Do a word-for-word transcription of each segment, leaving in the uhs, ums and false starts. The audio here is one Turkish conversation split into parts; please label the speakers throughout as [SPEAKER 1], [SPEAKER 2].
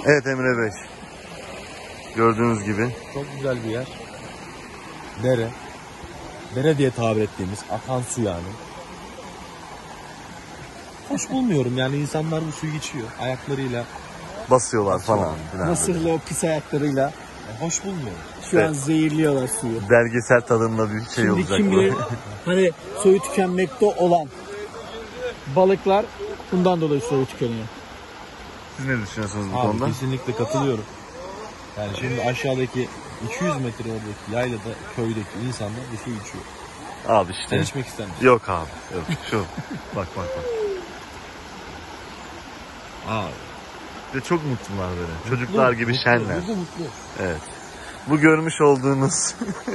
[SPEAKER 1] Evet Emre Bey. Gördüğünüz gibi.
[SPEAKER 2] Çok güzel bir yer. Dere. Dere diye tabir ettiğimiz akan su yani. Hoş bulmuyorum yani, insanlar bu suyu içiyor ayaklarıyla.
[SPEAKER 1] Basıyorlar falan filan.
[SPEAKER 3] Mısırlı o pis ayaklarıyla.
[SPEAKER 2] Yani hoş bulmuyorum.
[SPEAKER 3] Şu
[SPEAKER 1] Evet.
[SPEAKER 3] an zehirliyorlar suyu.
[SPEAKER 1] Belgesel tadında bir şey
[SPEAKER 3] Şimdi
[SPEAKER 1] olacak
[SPEAKER 3] kim
[SPEAKER 1] bu.
[SPEAKER 3] bilir hani soyu tükenmekte olan balıklar bundan dolayı soyu tükeniyor.
[SPEAKER 1] Siz ne düşünüyorsunuz bu
[SPEAKER 2] Abi
[SPEAKER 1] konuda?
[SPEAKER 2] kesinlikle katılıyorum. Yani şimdi aşağıdaki iki yüz metre oradaki yaylada, köydeki insanlar bu suyu içiyor.
[SPEAKER 1] Abi
[SPEAKER 2] Sen
[SPEAKER 1] işte.
[SPEAKER 2] içmek ister misin?
[SPEAKER 1] Yok abi. Yok. Şu. Bak bak bak.
[SPEAKER 2] Abi.
[SPEAKER 1] Ve çok mutlular böyle. Çocuklar gibi
[SPEAKER 2] mutlu,
[SPEAKER 1] şenler.
[SPEAKER 2] Mutlu mutlu.
[SPEAKER 1] Evet. Bu görmüş olduğunuz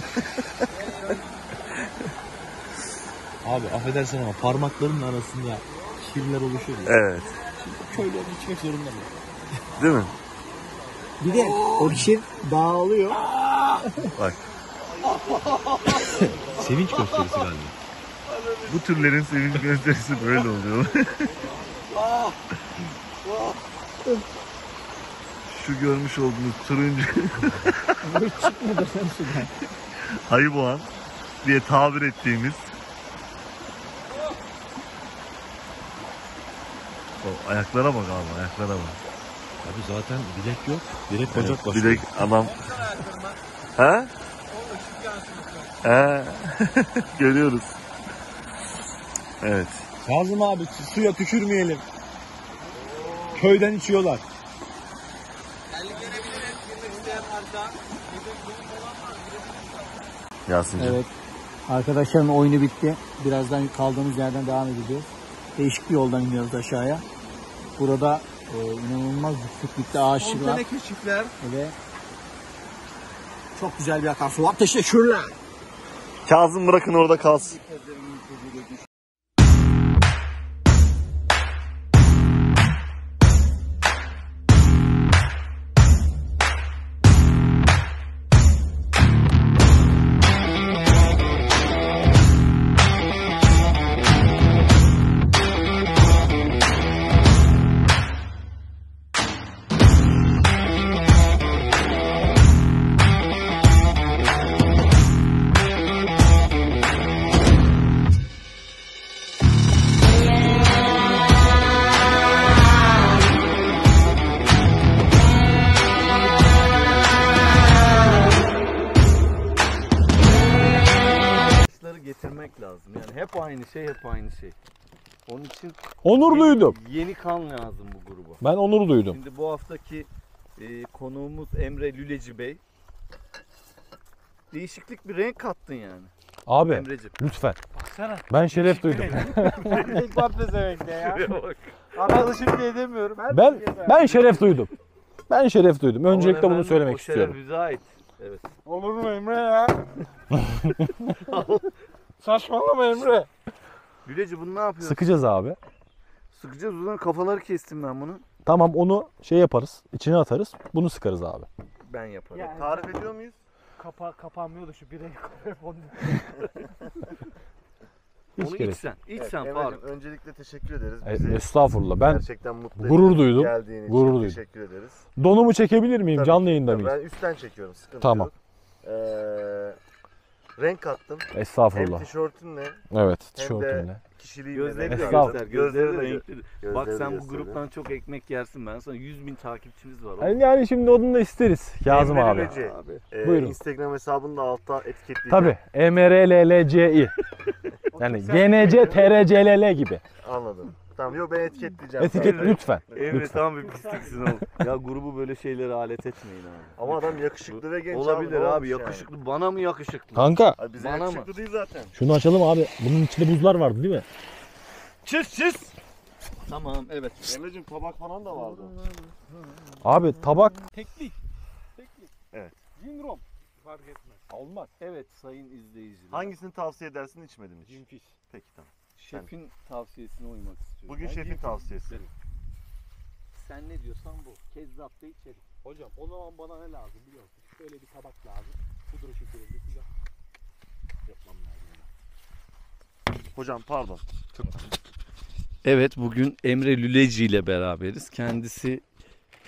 [SPEAKER 2] Abi affedersin ama parmaklarının arasında kirler oluşuyor.
[SPEAKER 1] evet.
[SPEAKER 2] Köylerini içmek zorunda mı?
[SPEAKER 1] Değil mi?
[SPEAKER 3] Bir de o kir dağılıyor.
[SPEAKER 1] Bak.
[SPEAKER 2] Sevinç gösterisi galiba.
[SPEAKER 1] Bu türlerin sevinç gösterisi böyle oluyor. Şu görmüş olduğunuz turuncu ayıboğan diye tabir ettiğimiz o ayaklara bak abi, ayaklara bak.
[SPEAKER 2] Abi zaten bilek yok. Direkt bacak
[SPEAKER 1] Evet,
[SPEAKER 2] başlıyor.
[SPEAKER 1] bilek adam. He? He. Görüyoruz. Evet.
[SPEAKER 2] Kazım abi suya tükürmeyelim. Köyden içiyorlar.
[SPEAKER 1] Yasin'cim.
[SPEAKER 3] Evet. Arkadaşların oyunu bitti. Birazdan kaldığımız yerden devam edeceğiz. Değişik bir yoldan iniyoruz aşağıya. Burada e, inanılmaz yükseklikte ağaçlar
[SPEAKER 2] keşifler.
[SPEAKER 3] ve çok güzel bir akarsu var. Teşekkürler.
[SPEAKER 1] Kazım bırakın orada kalsın.
[SPEAKER 4] getirmek lazım. Yani hep aynı şey, hep aynı şey. Onun için
[SPEAKER 5] Onur
[SPEAKER 4] yeni,
[SPEAKER 5] duydum.
[SPEAKER 4] yeni kan lazım bu gruba.
[SPEAKER 5] Ben onur duydum.
[SPEAKER 4] Şimdi bu haftaki e, konuğumuz Emre Lüleci Bey. Değişiklik bir renk kattın yani.
[SPEAKER 5] Abi
[SPEAKER 4] Emreciğim.
[SPEAKER 5] lütfen.
[SPEAKER 3] Baksana.
[SPEAKER 5] Ben şeref duydum.
[SPEAKER 3] İlk baptize demekte ya. Arkadaşım diye demiyorum.
[SPEAKER 5] Ben ben şeref duydum. Ben şeref duydum. Öncelikle
[SPEAKER 4] Ama
[SPEAKER 5] bunu
[SPEAKER 4] efendim,
[SPEAKER 5] söylemek
[SPEAKER 4] o şeref
[SPEAKER 5] istiyorum.
[SPEAKER 4] bize ait. Evet.
[SPEAKER 3] Olur mu Emre ya? Saçmalama Emre.
[SPEAKER 4] Lüleci bunu ne yapıyorsun?
[SPEAKER 5] Sıkacağız abi.
[SPEAKER 4] Sıkacağız. O zaman kafaları kestim ben bunu.
[SPEAKER 5] Tamam, onu şey yaparız. İçine atarız. Bunu sıkarız abi.
[SPEAKER 4] Ben yaparım.
[SPEAKER 3] Yani-
[SPEAKER 4] Tarif ediyor muyuz?
[SPEAKER 3] Kapa kapanmıyordu şu birey telefonu.
[SPEAKER 5] Hiç
[SPEAKER 4] Onu
[SPEAKER 5] gerek.
[SPEAKER 4] içsen. İçsen
[SPEAKER 1] Evet,
[SPEAKER 4] Faruk.
[SPEAKER 1] Emre'cim, öncelikle teşekkür ederiz.
[SPEAKER 5] E,
[SPEAKER 1] Bizi
[SPEAKER 5] Estağfurullah. Ben
[SPEAKER 1] gerçekten mutlu
[SPEAKER 5] gurur
[SPEAKER 1] ettin.
[SPEAKER 5] duydum.
[SPEAKER 1] Geldiğin için
[SPEAKER 5] Gurur duydum.
[SPEAKER 1] teşekkür ederiz.
[SPEAKER 5] donumu çekebilir miyim?
[SPEAKER 1] Tabii
[SPEAKER 5] Canlı
[SPEAKER 1] ki.
[SPEAKER 5] yayında
[SPEAKER 1] Tabii,
[SPEAKER 5] mıyız?
[SPEAKER 1] Ben üstten çekiyorum. Sıkıntı
[SPEAKER 5] Tamam.
[SPEAKER 1] yok. Ee, renk kattım. Hem
[SPEAKER 5] Estağfurullah.
[SPEAKER 1] tişörtünle
[SPEAKER 5] Evet,
[SPEAKER 1] hem de
[SPEAKER 5] tişörtümle.
[SPEAKER 1] kişiliğinle.
[SPEAKER 4] Gözleri de
[SPEAKER 5] Estağfurullah.
[SPEAKER 4] göster. Gözleri de
[SPEAKER 1] Gözleri de-
[SPEAKER 4] renkli.
[SPEAKER 1] gözleri
[SPEAKER 4] Bak
[SPEAKER 1] de
[SPEAKER 4] sen bu
[SPEAKER 1] gösteriyor.
[SPEAKER 4] gruptan çok ekmek yersin. Ben sana yüz bin takipçimiz var. oğlum.
[SPEAKER 5] Yani, yani şimdi onu da isteriz Kazım
[SPEAKER 1] Emre
[SPEAKER 5] abi.
[SPEAKER 1] Lüleci. Ee,
[SPEAKER 5] Buyurun.
[SPEAKER 1] Instagram hesabını da altta etiketleyeceğim.
[SPEAKER 5] Tabii. M R L L C I. Yani G N C T R C L L gibi.
[SPEAKER 1] Anladım. Tamam, yok ben etiketleyeceğim.
[SPEAKER 5] Etiket
[SPEAKER 1] sadece.
[SPEAKER 5] lütfen.
[SPEAKER 4] Emre
[SPEAKER 5] Lütfen.
[SPEAKER 4] tam bir pisliksin oğlum. Ya grubu böyle şeylere alet etmeyin abi.
[SPEAKER 1] Ama adam yakışıklı ve genç
[SPEAKER 4] Olabilir
[SPEAKER 1] abi. ne
[SPEAKER 4] abi,
[SPEAKER 1] olmuş yani?
[SPEAKER 4] yakışıklı. Bana mı yakışıklı?
[SPEAKER 5] Kanka
[SPEAKER 1] Abi bize
[SPEAKER 4] Bana
[SPEAKER 1] yakışıklı
[SPEAKER 4] mı?
[SPEAKER 1] değil zaten.
[SPEAKER 5] şunu açalım abi. Bunun içinde buzlar vardı değil mi?
[SPEAKER 4] Çıs çıs. Tamam, evet.
[SPEAKER 1] Emre'cim tabak falan da vardı.
[SPEAKER 5] Abi tabak
[SPEAKER 3] Teknik. Teknik.
[SPEAKER 1] Evet.
[SPEAKER 3] Sindrom. Fark etmez.
[SPEAKER 5] olmaz.
[SPEAKER 4] Evet sayın izleyiciler.
[SPEAKER 1] Hangisini tavsiye edersin, içmedin hiç?
[SPEAKER 3] Cimpis.
[SPEAKER 1] Peki tamam.
[SPEAKER 4] Şefin tavsiyesine uymak istiyorum.
[SPEAKER 1] Bugün şefin tavsiyesi.
[SPEAKER 4] Sen ne diyorsan bu. Kezzap da içelim.
[SPEAKER 3] Hocam o zaman bana ne lazım biliyor musun? Şöyle bir tabak lazım. Pudra şekeri güzel. Yapmam lazım.
[SPEAKER 1] Hocam pardon.
[SPEAKER 4] Evet, bugün Emre Lüleci ile beraberiz. Kendisi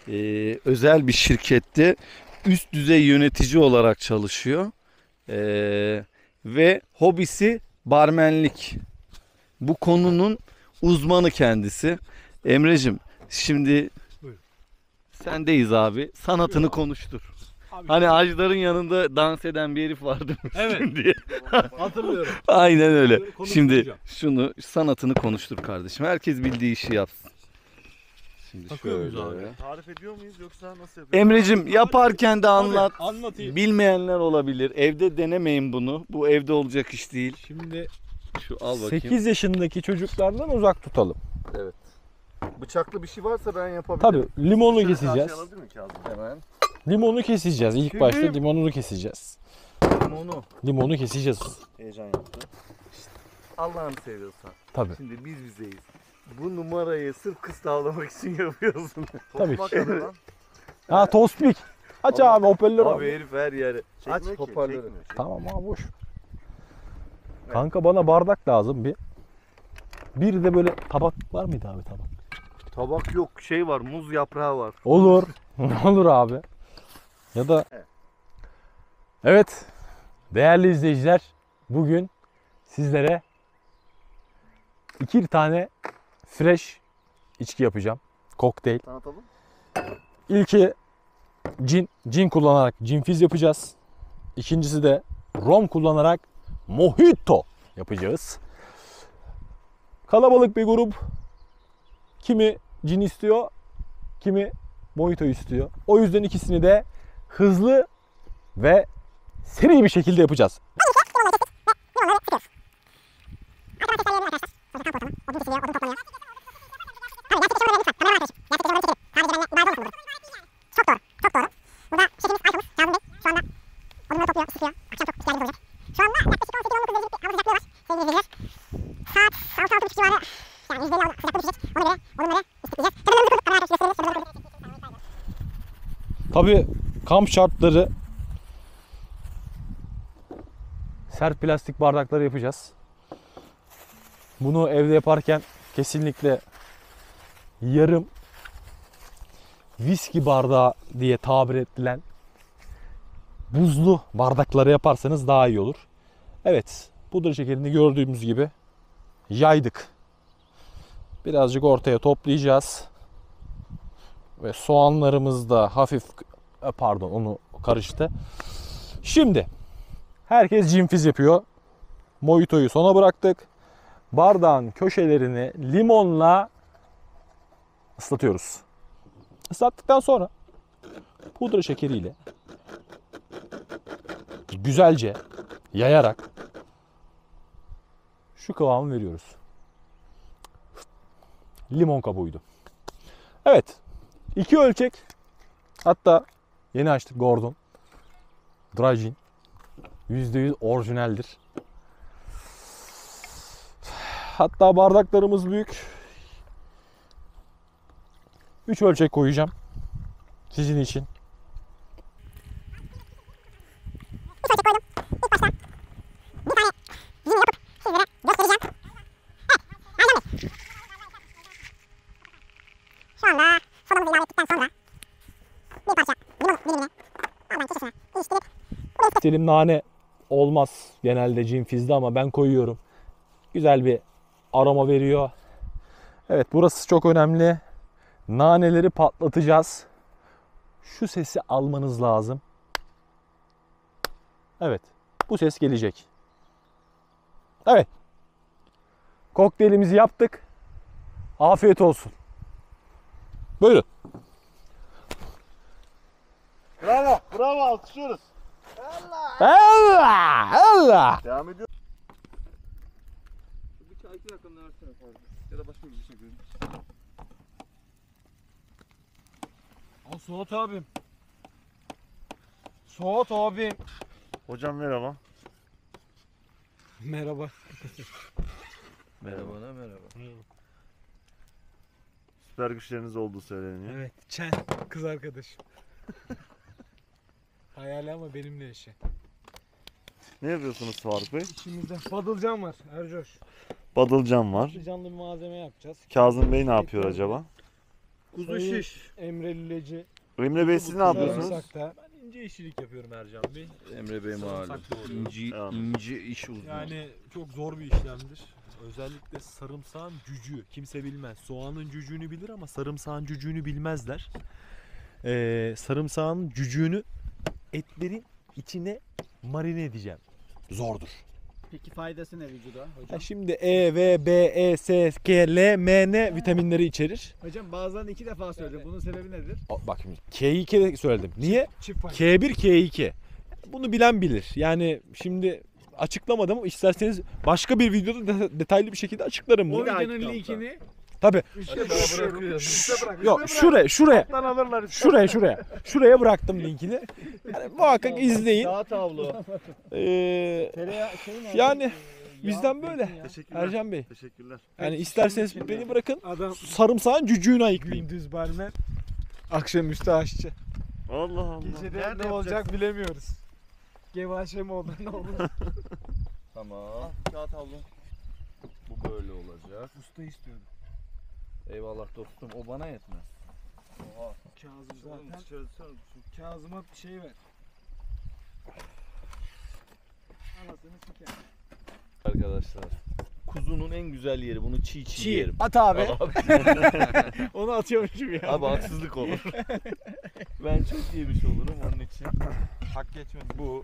[SPEAKER 4] Ee, özel bir şirkette üst düzey yönetici olarak çalışıyor. Ee, ve hobisi barmenlik. Bu konunun uzmanı kendisi. Emre'cim şimdi
[SPEAKER 5] Buyurun.
[SPEAKER 4] sendeyiz abi. Sanatını
[SPEAKER 5] Buyurun abi.
[SPEAKER 4] konuştur.
[SPEAKER 5] Abi,
[SPEAKER 4] Hani Ajdar'ın yanında dans eden bir herif vardı
[SPEAKER 5] Evet.
[SPEAKER 4] diye.
[SPEAKER 5] hatırlıyorum.
[SPEAKER 4] Aynen öyle.
[SPEAKER 5] Bunu
[SPEAKER 4] Şimdi
[SPEAKER 5] konuşturacağım.
[SPEAKER 4] şunu sanatını konuştur kardeşim. Herkes bildiği işi yapsın. Şimdi
[SPEAKER 5] Takıyor muyuz
[SPEAKER 4] şöyle.
[SPEAKER 5] abi?
[SPEAKER 1] Tarif ediyor muyuz yoksa nasıl yapıyoruz?
[SPEAKER 4] Emre'cim yaparken de anlat.
[SPEAKER 5] Tabii, anlatayım.
[SPEAKER 4] Bilmeyenler olabilir. Evde denemeyin bunu. Bu evde olacak iş değil.
[SPEAKER 5] Şimdi
[SPEAKER 4] Şu al bakayım.
[SPEAKER 5] sekiz yaşındaki çocuklardan uzak tutalım.
[SPEAKER 4] Bıçaklı bir şey varsa ben yapabilirim.
[SPEAKER 5] Tabii limonu
[SPEAKER 1] Şöyle
[SPEAKER 5] keseceğiz.
[SPEAKER 1] karşıya alabilir miyim Kazım?
[SPEAKER 4] Hemen.
[SPEAKER 5] Limonu keseceğiz. İlk
[SPEAKER 4] Şimdi-
[SPEAKER 5] başta limonunu keseceğiz.
[SPEAKER 4] Limonu.
[SPEAKER 5] Limonu keseceğiz.
[SPEAKER 1] Heyecan yaptı.
[SPEAKER 4] Allah'ını seviyorsan.
[SPEAKER 5] Tabii.
[SPEAKER 4] Şimdi biz bizeyiz. Bu numarayı sırf kız tavlamak için yapıyorsun.
[SPEAKER 5] Tabii
[SPEAKER 1] Topmak
[SPEAKER 5] ki.
[SPEAKER 1] adı lan.
[SPEAKER 5] Ha tospik. Aç abi hoparlör
[SPEAKER 4] Abi
[SPEAKER 5] abi.
[SPEAKER 4] herif her yere. Aç
[SPEAKER 1] Çekmiyor ki,
[SPEAKER 4] hoparlörü.
[SPEAKER 1] çekmiyor, çekmiyor.
[SPEAKER 5] Tamam abi boş. Kanka bana bardak lazım bir. Bir de böyle tabak var mıydı abi tabak?
[SPEAKER 4] Tabak yok, şey var, muz yaprağı var.
[SPEAKER 5] Olur. Olur abi. Ya da
[SPEAKER 1] Evet.
[SPEAKER 5] Evet. Değerli izleyiciler, bugün sizlere iki tane fresh içki yapacağım. Kokteyl.
[SPEAKER 1] Tanıtalım.
[SPEAKER 5] İlki cin, cin kullanarak cinfiz yapacağız. İkincisi de rom kullanarak mojito yapacağız. Kalabalık bir grup. Kimi cin istiyor, kimi mojito istiyor. O yüzden ikisini de hızlı ve seri bir şekilde yapacağız. Tabii kamp şartları sert plastik bardakları yapacağız. Bunu evde yaparken kesinlikle yarım viski bardağı diye tabir edilen buzlu bardakları yaparsanız daha iyi olur. Evet, pudra şekerini gördüğümüz gibi yaydık. Birazcık ortaya toplayacağız. Ve soğanlarımız da hafif, pardon onu karıştı. Şimdi herkes cinfiz yapıyor. Mojito'yu sona bıraktık. Bardağın köşelerini limonla ıslatıyoruz. Islattıktan sonra pudra şekeriyle güzelce yayarak şu kıvamı veriyoruz. Limon kabuğuydu. Evet. İki ölçek. Hatta yeni açtık Gordon. Dry Gin. yüzde yüz orijinaldir. Hatta bardaklarımız büyük. üç ölçek koyacağım. Sizin için. Selim nane olmaz genelde cinfizde ama ben koyuyorum. Güzel bir aroma veriyor. Evet, burası çok önemli. Naneleri patlatacağız. Şu sesi almanız lazım. Evet, bu ses gelecek. Evet. Kokteylimizi yaptık. Afiyet olsun. Buyurun.
[SPEAKER 1] Bravo, bravo alkışlıyoruz.
[SPEAKER 5] Allah! Allah!
[SPEAKER 1] Devam ediyor.
[SPEAKER 4] Bir çay iki dakikanı versene fazla. Ya da başka bir şey görün.
[SPEAKER 5] Al Suat abim. Suat abim.
[SPEAKER 1] Hocam merhaba.
[SPEAKER 5] Merhaba.
[SPEAKER 4] Merhaba ne merhaba.
[SPEAKER 1] Süper güçleriniz olduğu söyleniyor.
[SPEAKER 6] Evet, Çen kız arkadaşım. Hayali ama benimle yaşa.
[SPEAKER 1] Ne yapıyorsunuz Faruk Bey?
[SPEAKER 6] İçimizde Badılcan var Ercoş.
[SPEAKER 1] Badılcan var.
[SPEAKER 6] Canlı bir malzeme yapacağız.
[SPEAKER 1] Kazım Bey ne yapıyor acaba?
[SPEAKER 4] Kuzu şiş.
[SPEAKER 6] Emre Lüleci.
[SPEAKER 1] Emre Bey siz ne yapıyorsunuz?
[SPEAKER 6] Sarımsak'ta.
[SPEAKER 5] Ben ince işçilik yapıyorum Ercan Bey.
[SPEAKER 4] Emre Bey malum.
[SPEAKER 5] Sarımsak doğru.
[SPEAKER 4] İnci,
[SPEAKER 1] Tamam.
[SPEAKER 4] ince iş uzmanı.
[SPEAKER 5] Yani çok zor bir işlemdir. Özellikle sarımsağın cücüğü. Kimse bilmez. Soğanın cücüğünü bilir ama sarımsağın cücüğünü bilmezler. Ee, sarımsağın cücüğünü etlerin içine marine edeceğim. Zordur.
[SPEAKER 3] Peki faydası ne vücuda
[SPEAKER 5] Ha,
[SPEAKER 3] hocam?
[SPEAKER 5] şimdi E, V, B, E, S, K, L, M, N vitaminleri içerir.
[SPEAKER 3] Hocam bazılarını iki defa söyledim. Bunun sebebi nedir?
[SPEAKER 5] O, bak şimdi K iki de söyledim. Niye?
[SPEAKER 6] Çift fayda.
[SPEAKER 5] K bir, K iki. Bunu bilen bilir. Yani şimdi açıklamadım. İsterseniz başka bir videoda de- detaylı bir şekilde açıklarım
[SPEAKER 3] O
[SPEAKER 5] bunu.
[SPEAKER 3] videonun linkini
[SPEAKER 5] Tabii. Yok şuraya şuraya. Şuraya şuraya. Şuraya bıraktım linkini. Yani muhakkak izleyin.
[SPEAKER 3] Dağ tavlu.
[SPEAKER 5] Ee,
[SPEAKER 3] Tereyağı şey nerede?
[SPEAKER 5] yani bizden böyle.
[SPEAKER 1] Teşekkürler.
[SPEAKER 5] Ercan Bey.
[SPEAKER 1] Teşekkürler.
[SPEAKER 5] Yani isterseniz beni bırakın.
[SPEAKER 6] Adam
[SPEAKER 5] Sarımsağın cücüğünü ayıklayayım.
[SPEAKER 6] gündüz barmen. Akşamüstü aşçı.
[SPEAKER 1] Allah Allah.
[SPEAKER 6] Gecede
[SPEAKER 1] Nerede
[SPEAKER 6] ne olacak bilemiyoruz. Gevaşe mi olur ne olur.
[SPEAKER 4] Tamam. Kağıt havlu. Bu böyle olacak.
[SPEAKER 6] Usta istiyorum.
[SPEAKER 4] Eyvallah dostum. O bana yetmez.
[SPEAKER 6] Kazım zaten. Kazım'a bir şey ver. Anasını siker.
[SPEAKER 4] Arkadaşlar. Kuzunun en güzel yeri. Bunu çiğ çiğ,
[SPEAKER 3] Çiğ.
[SPEAKER 4] yerim.
[SPEAKER 3] At abi.
[SPEAKER 4] Abi,
[SPEAKER 3] Onu atıyormuşum ya.
[SPEAKER 4] abi haksızlık olur. Ben çok yemiş olurum onun için. Hak geçmez. Bu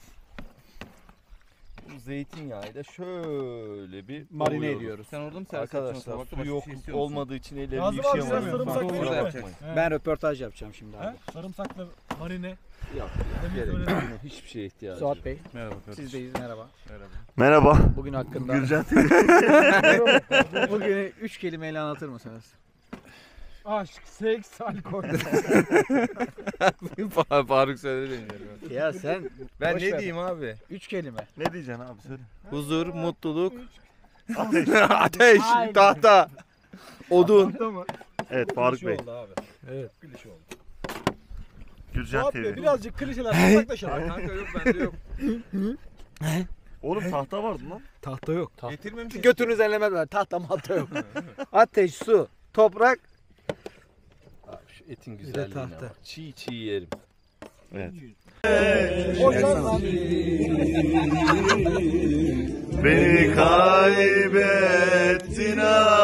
[SPEAKER 4] bu zeytinyağıyla şöyle bir
[SPEAKER 3] Marine
[SPEAKER 4] kavuruyoruz.
[SPEAKER 3] ediyoruz.
[SPEAKER 7] Sen orada mı servis
[SPEAKER 4] Arkadaşlar
[SPEAKER 7] yapacaksın?
[SPEAKER 4] su yok olmadığı için ellerimi
[SPEAKER 6] Kazım abi, biraz
[SPEAKER 4] yıkayamıyorum.
[SPEAKER 6] sarımsak
[SPEAKER 4] Kusura
[SPEAKER 6] verir mi?
[SPEAKER 4] bakmayın.
[SPEAKER 3] Ben röportaj yapacağım şimdi abi.
[SPEAKER 6] He? Sarımsakla marine.
[SPEAKER 4] Yok ya, gerek yok. Hiçbir şeye ihtiyacı
[SPEAKER 3] Suat
[SPEAKER 4] yok.
[SPEAKER 3] Bey,
[SPEAKER 7] Merhaba kardeşim.
[SPEAKER 3] sizdeyiz. Merhaba.
[SPEAKER 1] Merhaba.
[SPEAKER 3] Bugün hakkında
[SPEAKER 1] Gürcan
[SPEAKER 3] bugün üç kelimeyle anlatır mısınız?
[SPEAKER 6] Aşk, seks, alkol.
[SPEAKER 7] Faruk söyledi benim.
[SPEAKER 3] Ya sen
[SPEAKER 7] Ben
[SPEAKER 3] boş
[SPEAKER 7] ne
[SPEAKER 3] ver.
[SPEAKER 7] diyeyim abi?
[SPEAKER 3] Üç kelime.
[SPEAKER 1] Ne diyeceksin abi söyle.
[SPEAKER 7] Huzur, mutluluk,
[SPEAKER 1] Ateş.
[SPEAKER 7] ateş,
[SPEAKER 3] Aynen.
[SPEAKER 7] tahta, odun.
[SPEAKER 1] Evet Faruk Bey.
[SPEAKER 5] oldu abi. Evet. Gülüş oldu.
[SPEAKER 1] Gürcan
[SPEAKER 5] Suat
[SPEAKER 1] T V.
[SPEAKER 5] Bey birazcık klişelerden uzaklaşalım.
[SPEAKER 7] Kanka yok bende yok.
[SPEAKER 1] Oğlum tahta vardı lan.
[SPEAKER 3] Tahta yok.
[SPEAKER 7] Getirmemişsin.
[SPEAKER 3] Götünüz ellemezler. Tahta malta yok. Ateş, su, toprak.
[SPEAKER 4] Abi şu etin güzelliğine
[SPEAKER 3] tahta.
[SPEAKER 4] bak. Çiğ çiğ yerim.
[SPEAKER 1] Evet. Beni kaybettin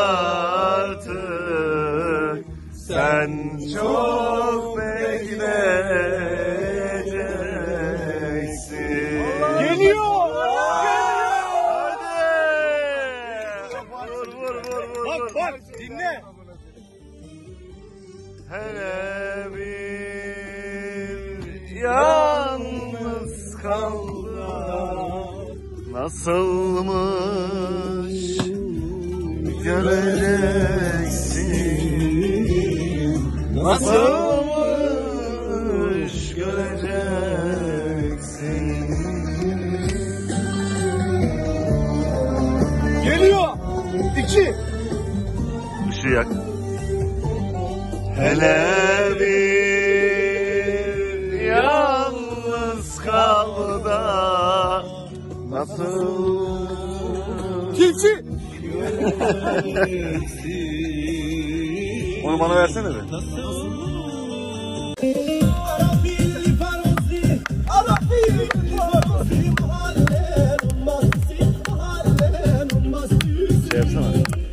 [SPEAKER 1] artık. Sen çok bekleyeceksin. Geliyor. Hadi. Vur vur vur vur. Bak bak dinle. Hele bir yalnız kaldı. Nasılmış göreceksin. Nasılmış göreceksin. Geliyor. İki. Işığı yak. Hele bir yalnız kaldı da nasıl Tilki onu bana versene be. Şey yapsana.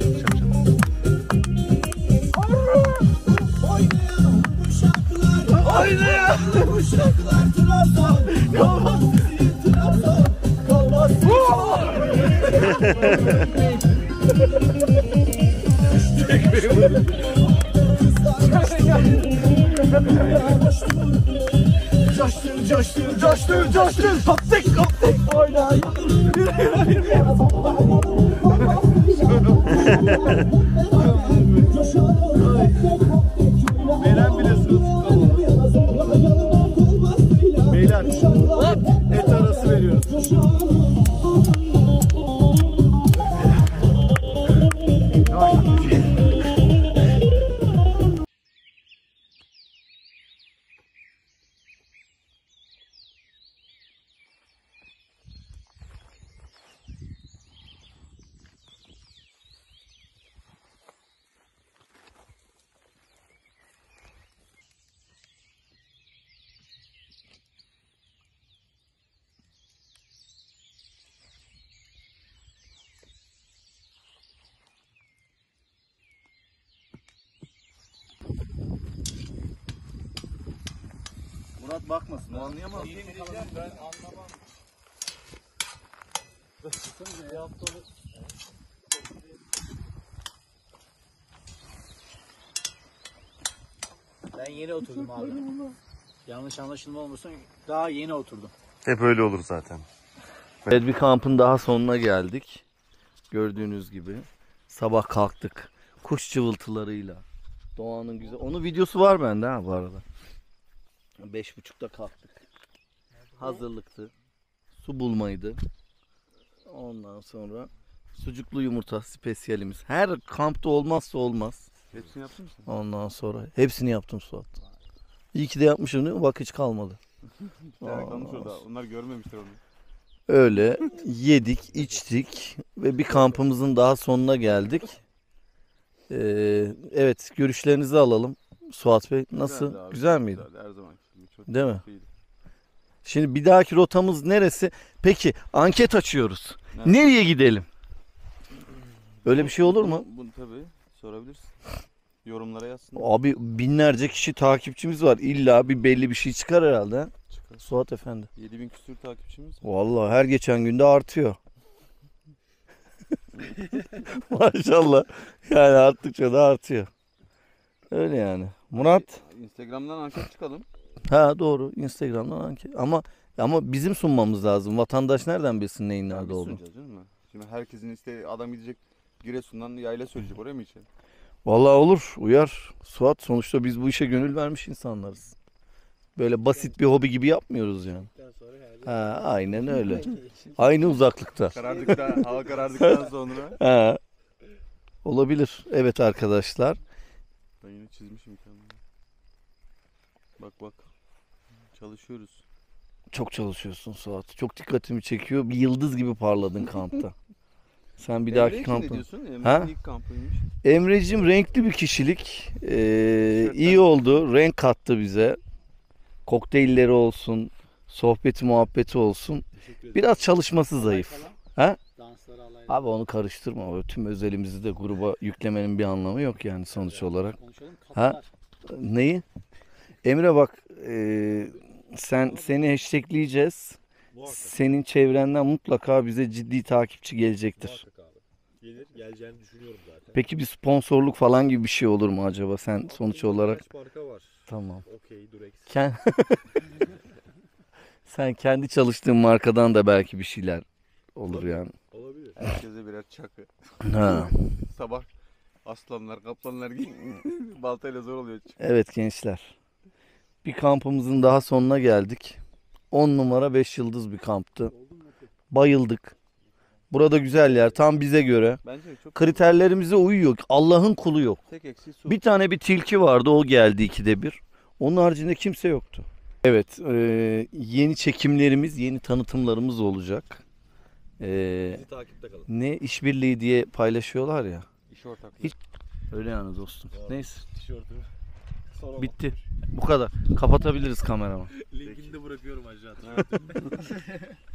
[SPEAKER 1] Coştur coştur coştur coştur kaptık kaptık oyna. Beyler biliyorsunuz. Beyler et arası veriyoruz.
[SPEAKER 3] Suat bakmasın.
[SPEAKER 7] O anlayamaz.
[SPEAKER 3] Ben anlamam. Ben yeni oturdum abi. Yanlış anlaşılma olmasın, daha yeni oturdum.
[SPEAKER 7] Hep öyle olur zaten. Evet, bir kampın daha sonuna geldik. Gördüğünüz gibi sabah kalktık. Kuş cıvıltılarıyla. Doğanın güzel. Onun videosu var bende ha bu arada. Beş buçukta kalktık. Hazırlıktı. Su bulmaydı. Ondan sonra sucuklu yumurta spesiyelimiz. Her kampta olmazsa olmaz.
[SPEAKER 2] Hepsini yaptın mı sen?
[SPEAKER 7] Ondan sonra hepsini yaptım Suat. İyi ki de yapmışım değil mi? Bak hiç kalmadı.
[SPEAKER 2] Kalmış orada. Onlar görmemişler onu.
[SPEAKER 7] Öyle yedik, içtik ve bir kampımızın daha sonuna geldik. Ee, evet, görüşlerinizi alalım. Suat Bey nasıl?
[SPEAKER 2] Güzeldi abi,
[SPEAKER 7] Güzel
[SPEAKER 2] çok
[SPEAKER 7] miydi?
[SPEAKER 2] güzeldi, her zamanki gibi. Çok
[SPEAKER 7] Değil mi?
[SPEAKER 2] iyiydi.
[SPEAKER 7] Şimdi bir dahaki rotamız neresi? Peki anket açıyoruz.
[SPEAKER 2] Evet.
[SPEAKER 7] Nereye gidelim? Öyle bir şey olur mu?
[SPEAKER 2] Bunu, bunu tabii sorabilirsin. Yorumlara yazsın.
[SPEAKER 7] Abi binlerce kişi takipçimiz var. İlla bir belli bir şey çıkar herhalde. ha?
[SPEAKER 2] Çıkar.
[SPEAKER 7] Suat Efendi.
[SPEAKER 2] yedi bin küsür takipçimiz var.
[SPEAKER 7] Vallahi her geçen günde artıyor. Maşallah. Yani arttıkça da artıyor. Öyle yani. Murat.
[SPEAKER 2] Instagram'dan anket çıkalım.
[SPEAKER 7] Ha doğru. Instagram'dan anket. Ama ama bizim sunmamız lazım. Vatandaş nereden bilsin neyin nerede
[SPEAKER 2] Biz
[SPEAKER 7] olduğunu?
[SPEAKER 2] sunacağız değil mi? Şimdi herkesin isteği, adam gidecek Giresun'dan yayla söyleyecek, oraya mı içelim?
[SPEAKER 7] Vallahi olur. Uyar. Suat, sonuçta biz bu işe gönül vermiş insanlarız. Böyle basit bir hobi gibi yapmıyoruz yani. Ha, aynen öyle. Aynı uzaklıkta.
[SPEAKER 2] Karardıktan, hava karardıktan sonra.
[SPEAKER 7] Ha. Olabilir. Evet arkadaşlar.
[SPEAKER 2] Ben yine çizmişim kendimi. Bak bak. Çalışıyoruz.
[SPEAKER 7] Çok çalışıyorsun Suat. Çok dikkatimi çekiyor. Bir yıldız gibi parladın kampta. Sen bir dahaki
[SPEAKER 2] Emre için ne
[SPEAKER 7] kampta.
[SPEAKER 2] diyorsun? Emre'nin
[SPEAKER 7] Ha?
[SPEAKER 2] ilk kampıymış.
[SPEAKER 7] Emre'cim renkli bir kişilik. Ee, iyi oldu. Renk kattı bize. Kokteylleri olsun. Sohbeti muhabbeti olsun. Biraz çalışması zayıf. Ha?
[SPEAKER 3] Dansları alaylı.
[SPEAKER 7] Abi onu karıştırma. Tüm özelimizi de gruba yüklemenin bir anlamı yok yani sonuç olarak.
[SPEAKER 3] Konuşalım.
[SPEAKER 7] Ha?
[SPEAKER 3] Kapılar.
[SPEAKER 7] Neyi? Emre bak, e, sen seni hashtagleyeceğiz. Senin çevrenden mutlaka bize ciddi takipçi gelecektir.
[SPEAKER 5] Muhakkak abi. Gelir, geleceğini düşünüyorum zaten.
[SPEAKER 7] Peki bir sponsorluk falan gibi bir şey olur mu acaba sen sonuç olarak?
[SPEAKER 5] Parka var.
[SPEAKER 7] Tamam.
[SPEAKER 5] Okey, Durex.
[SPEAKER 7] Ken- Sen kendi çalıştığın markadan da belki bir şeyler olur yani.
[SPEAKER 5] Olabilir.
[SPEAKER 2] Herkese birer çakı.
[SPEAKER 7] Ha.
[SPEAKER 2] Sabah aslanlar, kaplanlar gibi baltayla zor oluyor.
[SPEAKER 7] Evet gençler. Bir kampımızın daha sonuna geldik. on numara beş yıldız bir kamptı. Bayıldık. Burada güzel yer. Tam bize göre.
[SPEAKER 2] Bence çok
[SPEAKER 7] Kriterlerimize uyuyor. Allah'ın kulu yok.
[SPEAKER 2] tek eksiği su.
[SPEAKER 7] Bir tane bir tilki vardı. O geldi ikide bir. Onun haricinde kimse yoktu. Evet. e, yeni çekimlerimiz, yeni tanıtımlarımız olacak. E,
[SPEAKER 5] Bizi takipte kalın.
[SPEAKER 7] ne işbirliği diye paylaşıyorlar ya.
[SPEAKER 2] İş ortaklığı.
[SPEAKER 7] Hiç- Öyle yani dostum. Neyse.
[SPEAKER 5] Tişörtü. Sonra
[SPEAKER 7] Bitti. Bu kadar. Kapatabiliriz kameramı.
[SPEAKER 5] linkini de bırakıyorum aşağıya.